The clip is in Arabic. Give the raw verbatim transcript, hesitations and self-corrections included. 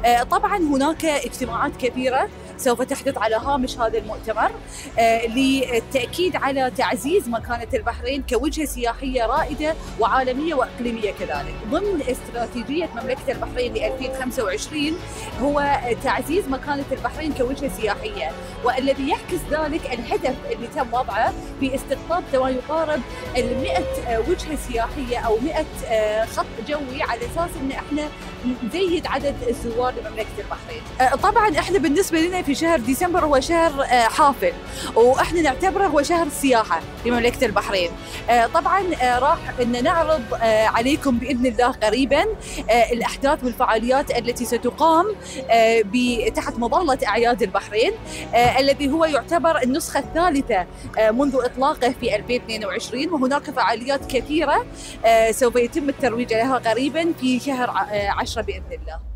طبعا هناك اجتماعات كثيرة سوف تحدث على هامش هذا المؤتمر للتأكيد على تعزيز مكانة البحرين كوجهة سياحية رائدة وعالمية وإقليمية كذلك. ضمن استراتيجية مملكة البحرين ل ألفين وخمسة وعشرين هو تعزيز مكانة البحرين كوجهة سياحية، والذي يعكس ذلك الهدف اللي تم وضعه في استقطاب ما يقارب ال مئة وجهة سياحية أو مئة خط جوي، على أساس إن احنا نزيد عدد الزوار لمملكة البحرين. طبعا احنا بالنسبة لنا في شهر ديسمبر هو شهر حافل، واحنا نعتبره هو شهر السياحة لمملكة البحرين. طبعا راح ان نعرض عليكم بإذن الله قريبا الأحداث والفعاليات التي ستقام تحت مظلة أعياد البحرين، الذي هو يعتبر النسخة الثالثة منذ إطلاقه في ألفين واثنين وعشرين، وهناك فعاليات كثيرة سوف يتم الترويج لها قريبا في شهر عشرة بإذن الله.